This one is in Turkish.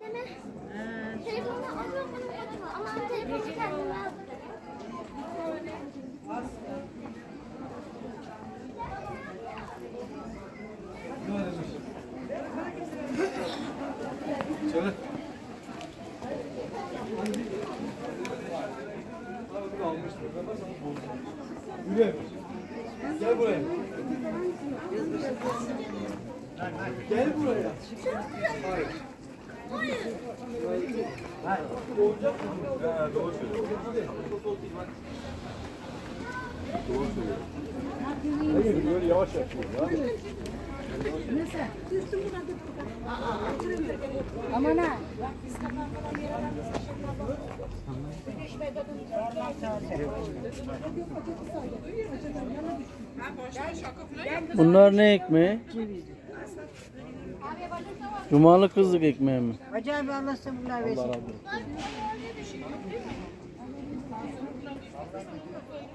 Telefonu alıyorum benim kaçma. Ama telefonu kendime aldım. Söyle. Yürü. Gel buraya. Gel buraya. Hayır. Hayır. Olacak mı? Doğru söylüyor. Doğru söylüyor. Hayır, böyle yavaş yapıyor. Aman ha. Bunlar ne ekmeği? Cumalı kızlık ekmeği mi? Acayip Allah sabırlar versin.